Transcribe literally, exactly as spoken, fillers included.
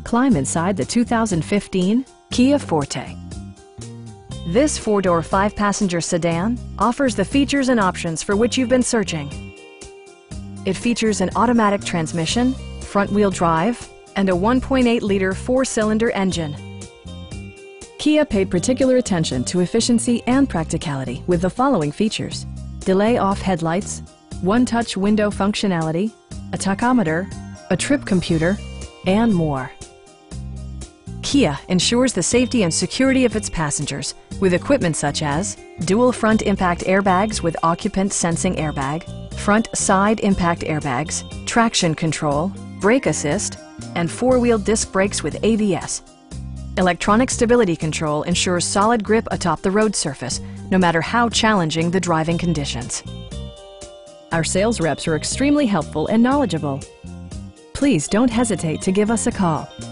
climb inside the two thousand fifteen Kia Forte. This four-door, five-passenger sedan offers the features and options for which you've been searching. It features an automatic transmission, front-wheel drive, and a one point eight liter four-cylinder engine. Kia paid particular attention to efficiency and practicality with the following features: delay-off headlights, one-touch window functionality, a tachometer, a trip computer, and more. Kia ensures the safety and security of its passengers with equipment such as dual front impact airbags with occupant sensing airbag, front side impact airbags, traction control, brake assist, and four-wheel disc brakes with A B S. Electronic stability control ensures solid grip atop the road surface, no matter how challenging the driving conditions. Our sales reps are extremely helpful and knowledgeable. Please don't hesitate to give us a call.